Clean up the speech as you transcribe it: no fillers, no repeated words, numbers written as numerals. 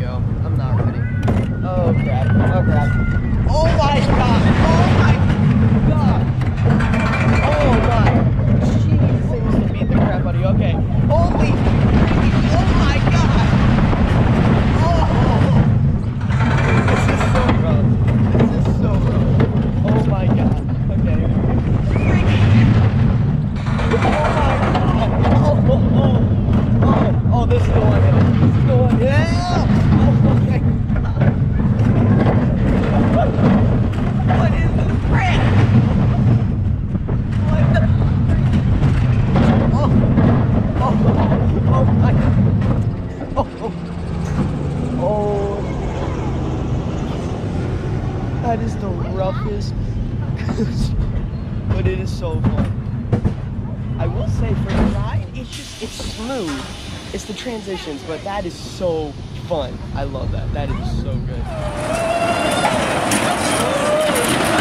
go. I'm not ready. Oh crap. Oh crap. Oh my god. Oh my god. Oh my. Jesus, I used to beat the crap out of you. Okay. Holy. Oh my god. Oh. This is so rough. This is so rough. Oh my god. Okay. Oh my god. Oh, this is the one. This is the one. Yeah. Oh my god. What is this crap? What the? Oh my. Oh. That is the roughest, but it is so fun. I will say for the ride, it's smooth. It's the transitions, but that is so fun. I love that. That is so good.